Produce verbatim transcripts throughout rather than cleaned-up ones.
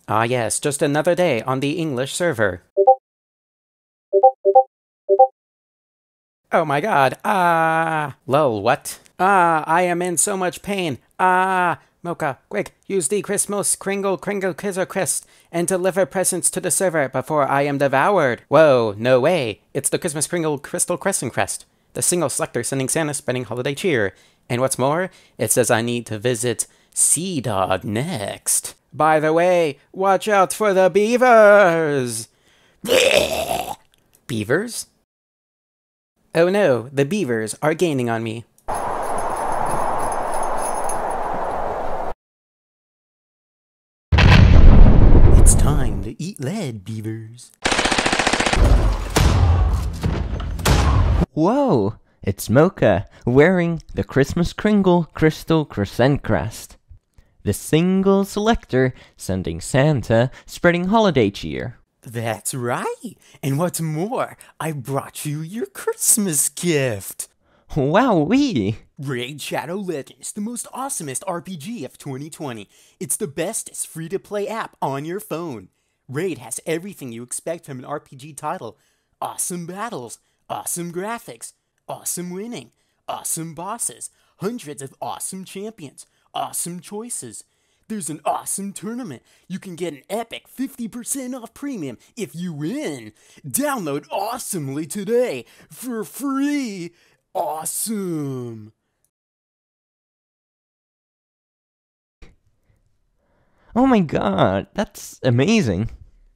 Ah yes, just another day on the English server. Oh my god, ah! Lol, what? Ah, I am in so much pain. Ah! Mocha, quick, use the Christmas Kringle Kringle Kizzer Crest and deliver presents to the server before I am devoured. Whoa, no way. It's the Christmas Kringle Crystal Crescent Crest. The single selector sending Santa spreading holiday cheer. And what's more, it says I need to visit Sea Dog next. By the way, watch out for the beavers! Beavers? Oh no, the beavers are gaining on me. It's time to eat lead, beavers. Whoa! It's Mocha, wearing the Christmas Kringle Crystal Crescent Crest. The single selector sending Santa spreading holiday cheer. That's right! And what's more, I brought you your Christmas gift! Wowee! Raid Shadow Legends, the most awesomest R P G of twenty twenty. It's the bestest free-to-play app on your phone. Raid has everything you expect from an R P G title. Awesome battles, awesome graphics, awesome winning, awesome bosses, hundreds of awesome champions, awesome choices. There's an awesome tournament. You can get an epic fifty percent off premium if you win. Download Awesomely today for free. Awesome. Oh my god, that's amazing.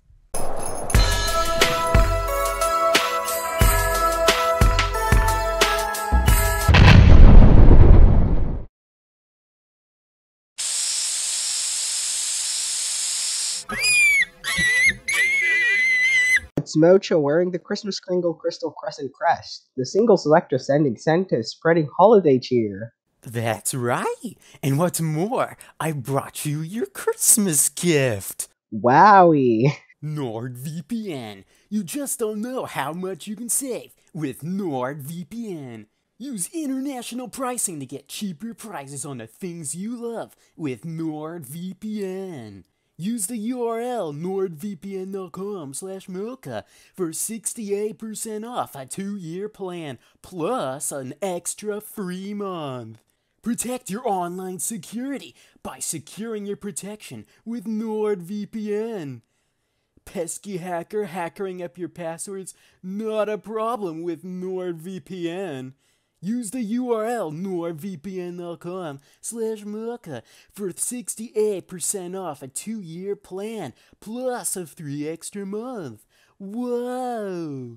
It's Mocha wearing the Christmas Kringle Crystal Crescent Crest. The single selector sending Santa spreading holiday cheer. That's right. And what's more, I brought you your Christmas gift. Wowie! NordVPN. You just don't know how much you can save with NordVPN. Use international pricing to get cheaper prices on the things you love with NordVPN. Use the U R L nordvpn.com slash Mocha for sixty-eight percent off a two-year plan plus an extra free month. Protect your online security by securing your protection with NordVPN. Pesky hacker hackering up your passwords? Not a problem with NordVPN. Use the U R L nordvpn.com slash Mocha for sixty-eight percent off a two-year plan plus a three extra month. Whoa!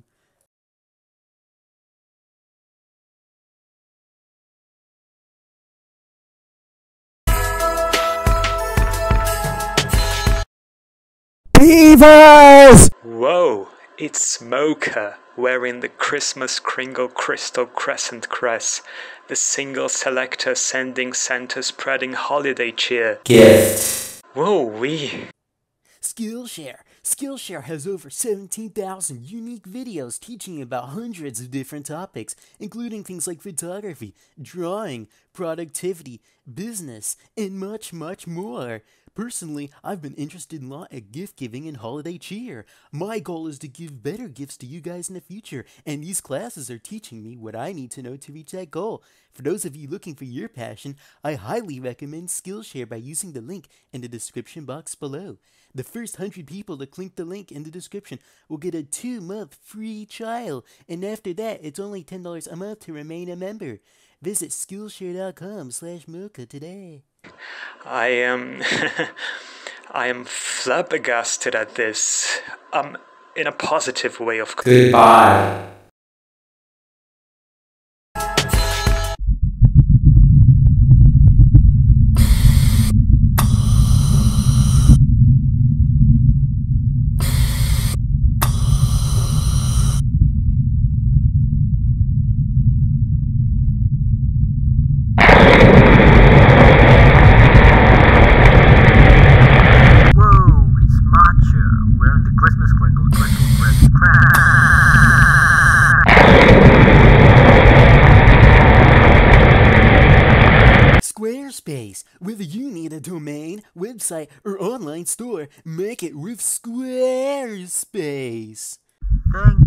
Beavers! Whoa, it's Mocha, wearing the Christmas Kringle Crystal Crescent Crest, the single selector sending Santa spreading holiday cheer. Gift. Whoa, wee. Skillshare. Skillshare has over seventeen thousand unique videos teaching about hundreds of different topics, including things like photography, drawing, productivity, business, and much, much more. Personally, I've been interested in a lot of gift giving and holiday cheer. My goal is to give better gifts to you guys in the future, and these classes are teaching me what I need to know to reach that goal. For those of you looking for your passion, I highly recommend Skillshare by using the link in the description box below. The first one hundred people to click the link in the description will get a two-month free trial, and after that, it's only ten dollars a month to remain a member. Visit Skillshare.com slash Mocha today. I am... I am flabbergasted at this. Um, in a positive way, of course. Goodbye. Squarespace. Whether you need a domain, website, or online store, make it with Squarespace. Thank